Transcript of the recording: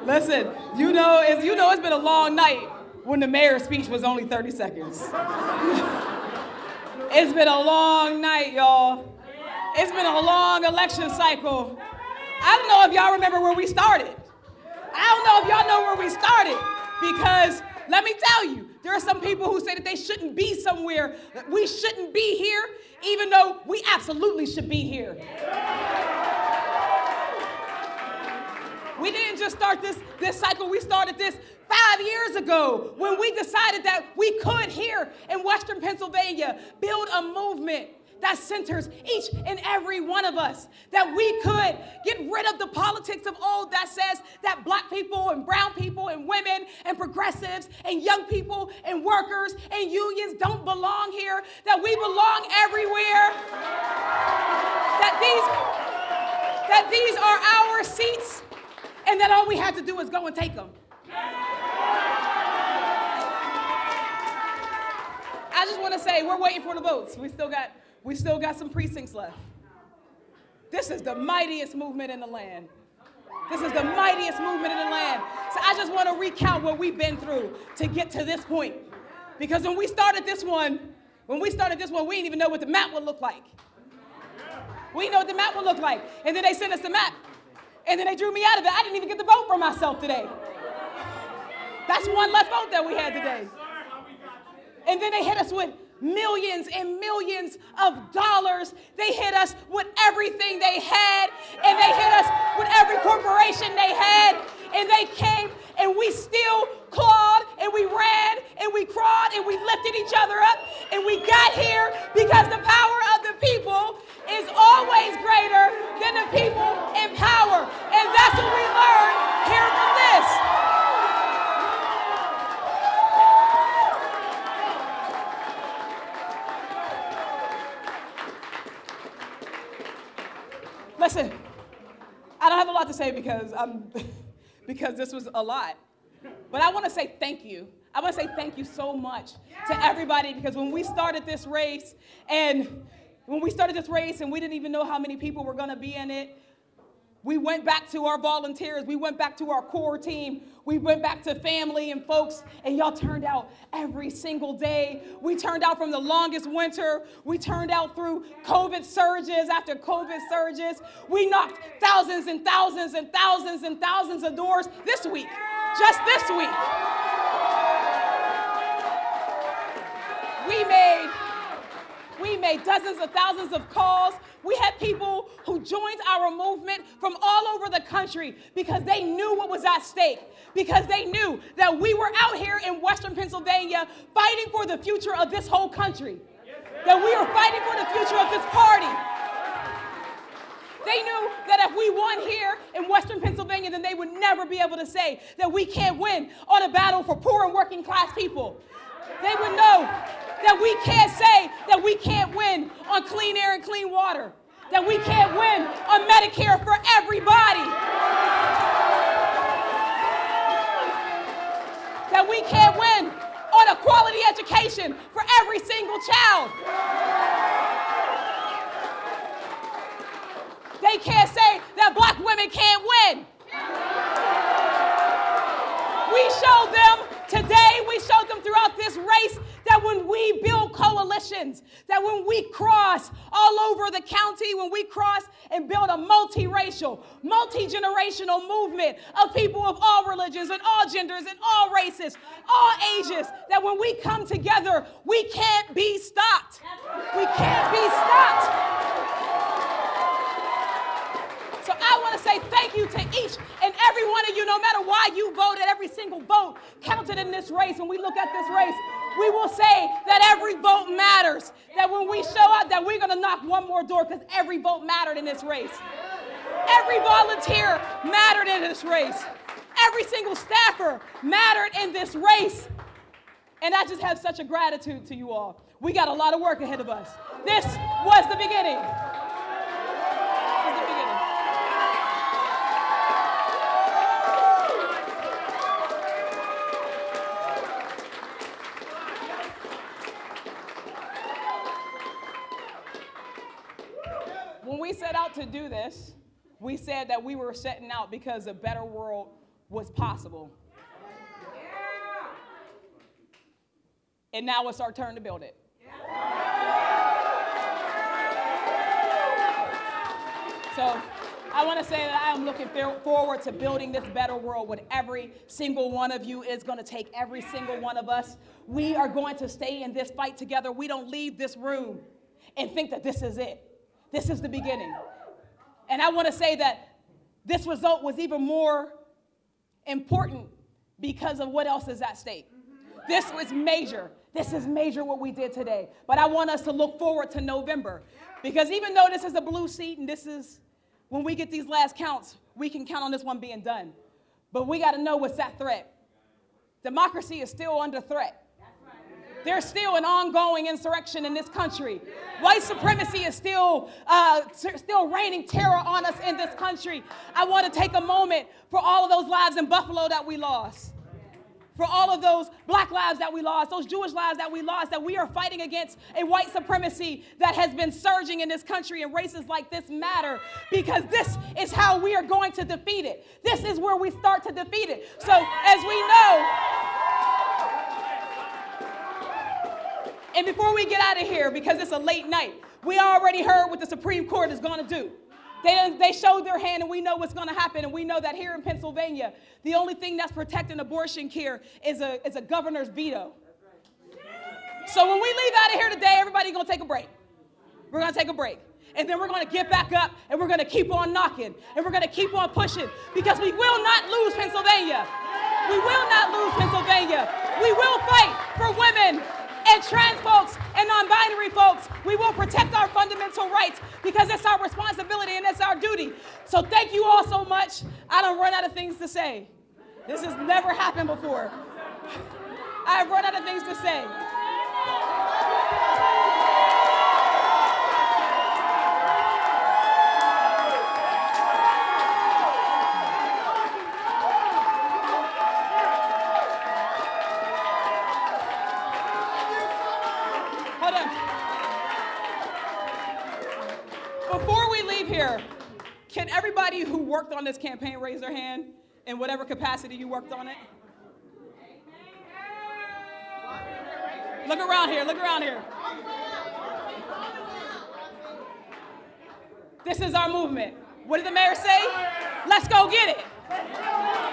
Listen, it's been a long night when the mayor's speech was only 30 seconds. It's been a long night, y'all. It's been a long election cycle. I don't know if y'all remember where we started. I don't know if y'all know where we started, because let me tell you, there are some people who say that they shouldn't be somewhere, that we shouldn't be here, even though we absolutely should be here. We didn't just start this cycle, we started this 5 years ago when we decided that we could here in Western Pennsylvania build a movement that centers each and every one of us, that we could get rid of the politics of old that says that black people and brown people and women and progressives and young people and workers and unions don't belong here, that we belong everywhere, that these are our seats, and that all we have to do is go and take them. I just want to say, we're waiting for the votes. We still got some precincts left. This is the mightiest movement in the land. This is the mightiest movement in the land. So I just want to recount what we've been through to get to this point. Because when we started this one, we didn't even know what the map would look like. We didn't know what the map would look like. And then they sent us the map. And then they drew me out of it. I didn't even get to vote for myself today. That's one less vote that we had today. And then they hit us with millions and millions of dollars. They hit us with everything they had, and they hit us with every corporation they had, and they came, and we still clawed, and we ran, and we crawled, and we lifted each other up, and we got here because the power of the people is always greater than the people in power, and that's what we learned here from this. Listen, I don't have a lot to say because this was a lot. But I want to say thank you. I want to say thank you so much to everybody, because when we started this race and we didn't even know how many people were going to be in it, we went back to our volunteers. We went back to our core team. We went back to family and folks, and y'all turned out every single day. We turned out from the longest winter. We turned out through COVID surges after COVID surges. We knocked thousands and thousands and thousands and thousands of doors this week, just this week. We made dozens of thousands of calls. We had people who joined our movement from all over the country because they knew what was at stake, because they knew that we were out here in Western Pennsylvania fighting for the future of this whole country, that we were fighting for the future of this party. They knew that if we won here in Western Pennsylvania, then they would never be able to say that we can't win on a battle for poor and working class people. They would know that we can't say that we can't win on clean air and clean water, that we can't win on Medicare for everybody, that we can't win on a quality education for every single child. They can't say that black women can't win. We showed them today, we showed them throughout this race that when we build coalitions, that when we cross all over the county, when we cross and build a multiracial, multi-generational movement of people of all religions and all genders and all races, all ages, that when we come together, we can't be stopped. We can't be stopped. So I want to say thank you to each and every one of you, no matter why you voted. Every single vote counted in this race. When we look at this race, we will say that every vote matters, that when we show up, that we're going to knock one more door, because every vote mattered in this race. Every volunteer mattered in this race. Every single staffer mattered in this race. And I just have such a gratitude to you all. We got a lot of work ahead of us. This was the beginning. When we set out to do this, we said that we were setting out because a better world was possible. And now it's our turn to build it. So I want to say that I am looking forward to building this better world with every single one of you. It's going to take every single one of us. We are going to stay in this fight together. We don't leave this room and think that this is it. This is the beginning. And I want to say that this result was even more important because of what else is at stake. This was major. This is major what we did today. But I want us to look forward to November, because even though this is a blue seat and this is, when we get these last counts, we can count on this one being done. But we got to know what's that threat. Democracy is still under threat. There's still an ongoing insurrection in this country. White supremacy is still raining terror on us in this country. I want to take a moment for all of those lives in Buffalo that we lost, for all of those black lives that we lost, those Jewish lives that we lost, that we are fighting against a white supremacy that has been surging in this country, and races like this matter, because this is how we are going to defeat it. This is where we start to defeat it. So as we know, and before we get out of here, because it's a late night, we already heard what the Supreme Court is going to do. They showed their hand, and we know what's going to happen. And we know that here in Pennsylvania, the only thing that's protecting abortion care is a governor's veto. So when we leave out of here today, everybody's going to take a break. We're going to take a break. And then we're going to get back up, and we're going to keep on knocking, and we're going to keep on pushing, because we will not lose Pennsylvania. We will not lose Pennsylvania. We will fight for women and trans folks and non-binary folks. We will protect our fundamental rights, because it's our responsibility and it's our duty. So thank you all so much. I don't run out of things to say. This has never happened before. I have run out of things to say. Before we leave here, can everybody who worked on this campaign raise their hand in whatever capacity you worked on it? Look around here, look around here. This is our movement. What did the mayor say? Let's go get it.